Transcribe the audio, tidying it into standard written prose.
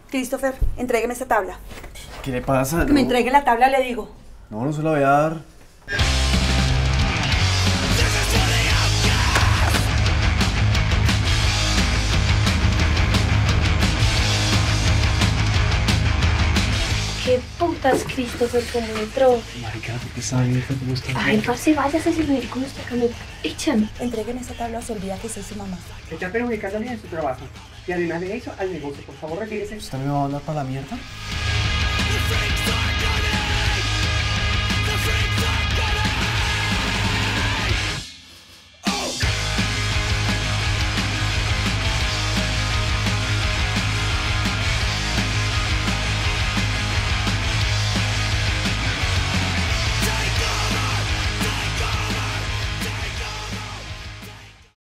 Christopher, entrégueme esa tabla. ¿Qué le pasa? Que me entregue la tabla, le digo. No, no se la voy a dar. ¿Qué putas, Christopher, cómo entró? Marica, ¿por qué está abierta? ¿Cómo está? Ay, parce, váyase sin venir con esta camisa. Échame. Entrégueme esa tabla o se olvida que soy su mamá. Está perjudicándole en su trabajo. Y además de eso, al negocio, por favor, retírese. ¿Usted me va a hablar para la mierda?